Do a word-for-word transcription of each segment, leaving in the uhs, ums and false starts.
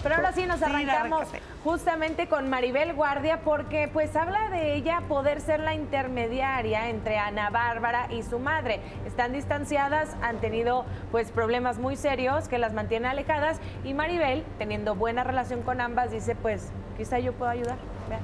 Pero ahora sí nos arrancamos sí, justamente con Maribel Guardia, porque pues habla de ella poder ser la intermediaria entre Ana Bárbara y su madre. Están distanciadas, han tenido pues problemas muy serios que las mantienen alejadas, y Maribel, teniendo buena relación con ambas, dice pues quizá yo puedo ayudar. Vean.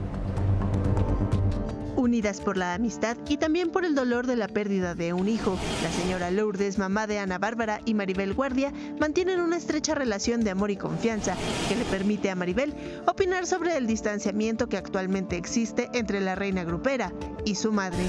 Unidas por la amistad y también por el dolor de la pérdida de un hijo, la señora Lourdes, mamá de Ana Bárbara, y Maribel Guardia mantienen una estrecha relación de amor y confianza que le permite a Maribel opinar sobre el distanciamiento que actualmente existe entre la reina grupera y su madre.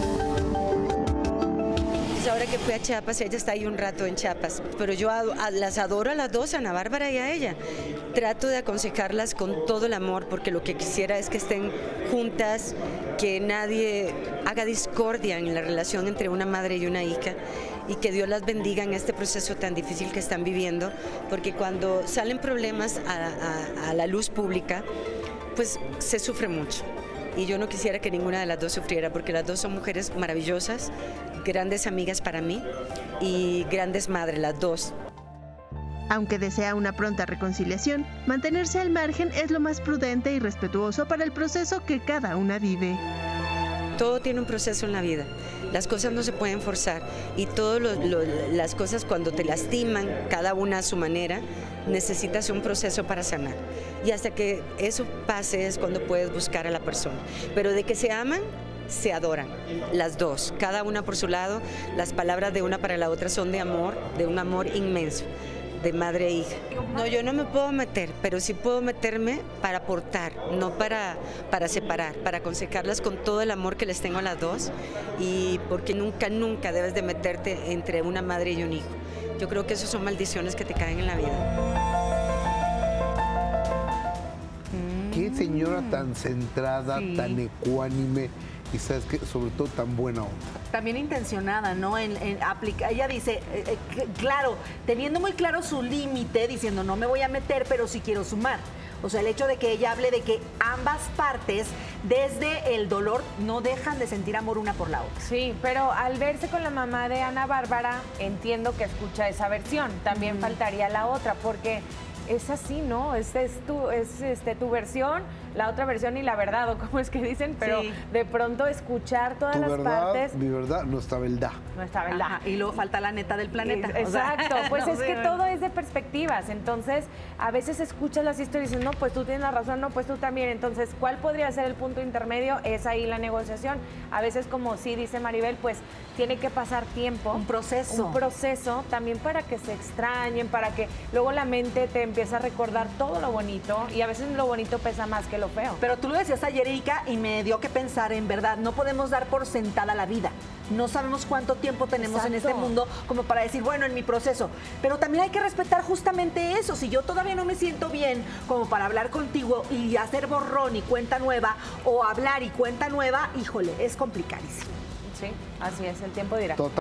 Ahora que fui a Chiapas, ella está ahí un rato en Chiapas, pero yo a, a, las adoro a las dos, a Ana Bárbara y a ella. Trato de aconsejarlas con todo el amor, porque lo que quisiera es que estén juntas, que nadie haga discordia en la relación entre una madre y una hija, y que Dios las bendiga en este proceso tan difícil que están viviendo, porque cuando salen problemas a, a, a la luz pública, pues se sufre mucho. Y yo no quisiera que ninguna de las dos sufriera, porque las dos son mujeres maravillosas, grandes amigas para mí y grandes madres, las dos. Aunque desea una pronta reconciliación, mantenerse al margen es lo más prudente y respetuoso para el proceso que cada una vive. Todo tiene un proceso en la vida, las cosas no se pueden forzar, y todas las cosas cuando te lastiman, cada una a su manera, necesitas un proceso para sanar. Y hasta que eso pase es cuando puedes buscar a la persona. Pero de que se aman, se adoran, las dos, cada una por su lado. Las palabras de una para la otra son de amor, de un amor inmenso, de madre e hija. No, yo no me puedo meter, pero sí puedo meterme para aportar, no para, para separar, para aconsejarlas con todo el amor que les tengo a las dos, y porque nunca, nunca debes de meterte entre una madre y un hijo. Yo creo que esas son maldiciones que te caen en la vida. Qué señora tan centrada, sí, tan ecuánime, y sabes que sobre todo tan buena onda. También intencionada, ¿no? En, en aplicar, ella dice, eh, eh, claro, teniendo muy claro su límite, diciendo no me voy a meter, pero sí quiero sumar. O sea, el hecho de que ella hable de que ambas partes, desde el dolor, no dejan de sentir amor una por la otra. Sí, pero al verse con la mamá de Ana Bárbara, entiendo que escucha esa versión. También mm. faltaría la otra, porque es así, ¿no? Esta es tu, es este, tu versión, la otra versión y la verdad, o como es que dicen, pero sí, de pronto escuchar todas tu las verdad, partes. Mi verdad, nuestra verdad. Nuestra verdad. Ajá, y luego falta la neta del planeta. Exacto, o sea, pues no es sé, que bueno. todo es de perspectivas. Entonces, a veces escuchas las historias y dices, no, pues tú tienes la razón, no, pues tú también. Entonces, ¿cuál podría ser el punto intermedio? Es ahí la negociación. A veces, como sí dice Maribel, pues tiene que pasar tiempo. Un proceso. Un proceso también para que se extrañen, para que luego la mente te empiece a recordar todo lo bonito, y a veces lo bonito pesa más que lo feo. Pero tú lo decías ayer, Erika, y me dio que pensar, en verdad, no podemos dar por sentada la vida. No sabemos cuánto tiempo tenemos Exacto. en este mundo como para decir, bueno, en mi proceso. Pero también hay que respetar justamente eso. Si yo todavía no me siento bien como para hablar contigo y hacer borrón y cuenta nueva, o hablar y cuenta nueva, híjole, es complicadísimo. Sí, así es, el tiempo dirá. Total.